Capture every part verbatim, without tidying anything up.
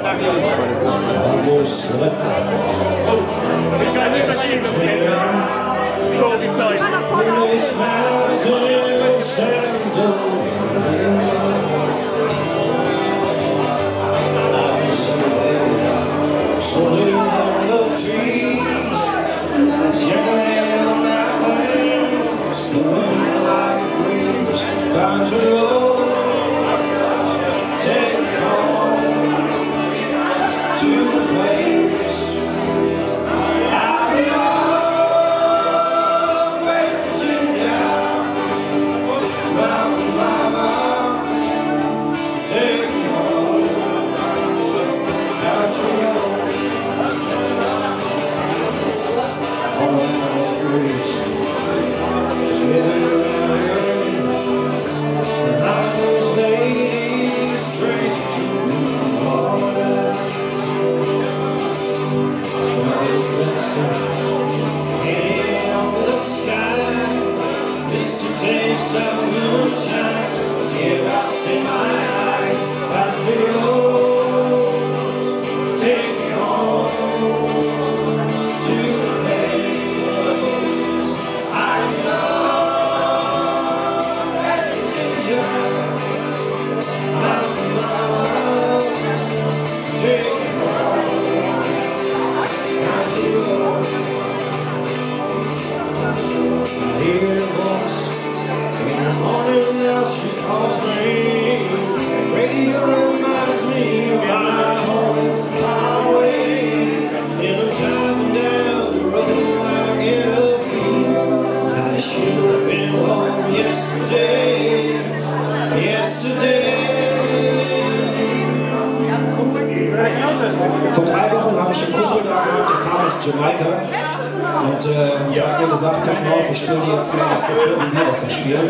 Vor drei Wochen habe ich einen Kumpel da gehabt, der kam aus Jamaika und äh, der hat mir gesagt, pass mal auf, ich spiele dir jetzt gleich so vor, wie wir das da spielen.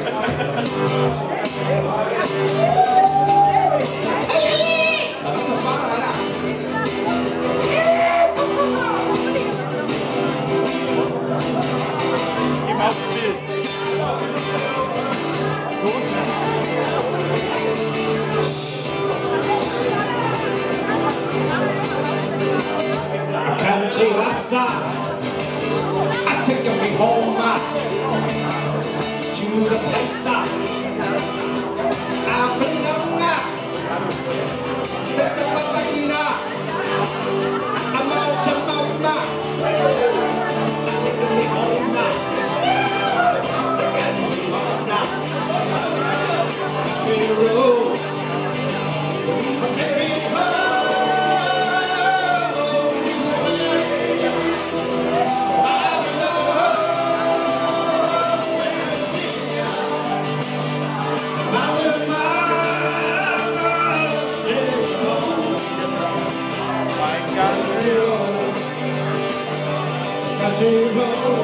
I take me home uh, to the place uh, I belong. This is my vagina. I'm out of mama. Take me home uh, to the place uh, to the road. Take me home. Country road.